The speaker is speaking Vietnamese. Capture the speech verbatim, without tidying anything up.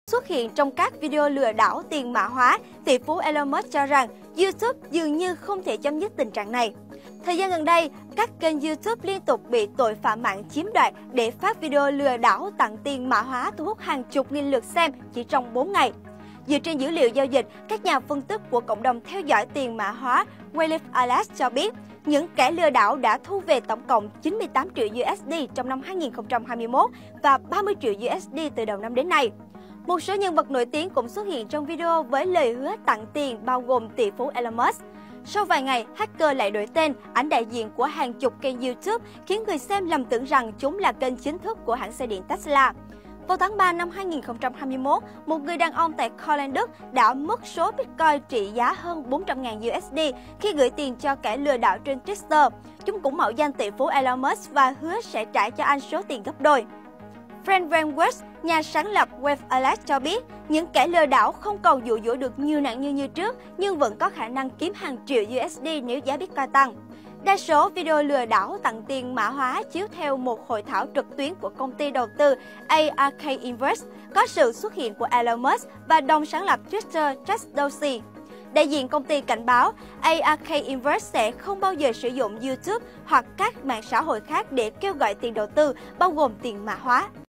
Xuất hiện trong các video lừa đảo tiền mã hóa, tỷ phú Elon Musk cho rằng YouTube dường như không thể chấm dứt tình trạng này. Thời gian gần đây, các kênh YouTube liên tục bị tội phạm mạng chiếm đoạt để phát video lừa đảo tặng tiền mã hóa thu hút hàng chục nghìn lượt xem chỉ trong bốn ngày. Dựa trên dữ liệu giao dịch, các nhà phân tích của cộng đồng theo dõi tiền mã hóa Wayliff Atlas cho biết, những kẻ lừa đảo đã thu về tổng cộng chín mươi tám triệu đô la trong năm hai nghìn không trăm hai mươi mốt và ba mươi triệu đô la từ đầu năm đến nay. Một số nhân vật nổi tiếng cũng xuất hiện trong video với lời hứa tặng tiền bao gồm tỷ phú Elon Musk. Sau vài ngày, hacker lại đổi tên, ảnh đại diện của hàng chục kênh YouTube khiến người xem lầm tưởng rằng chúng là kênh chính thức của hãng xe điện Tesla. Vào tháng ba năm hai nghìn không trăm hai mươi mốt, một người đàn ông tại Colin, Đức đã mất số Bitcoin trị giá hơn bốn trăm nghìn đô la khi gửi tiền cho kẻ lừa đảo trên Twitter. Chúng cũng mạo danh tỷ phú Elon Musk và hứa sẽ trả cho anh số tiền gấp đôi. Frank Van West, nhà sáng lập Wave Atlas cho biết, những kẻ lừa đảo không còn dụ dỗ được nhiều nạn nhân như trước, nhưng vẫn có khả năng kiếm hàng triệu đô la nếu giá Bitcoin tăng. Đa số video lừa đảo tặng tiền mã hóa chiếu theo một hội thảo trực tuyến của công ty đầu tư a rờ ca Invest, có sự xuất hiện của Elon Musk và đồng sáng lập Twitter Jack Dorsey. Đại diện công ty cảnh báo a rờ ca Invest sẽ không bao giờ sử dụng YouTube hoặc các mạng xã hội khác để kêu gọi tiền đầu tư, bao gồm tiền mã hóa.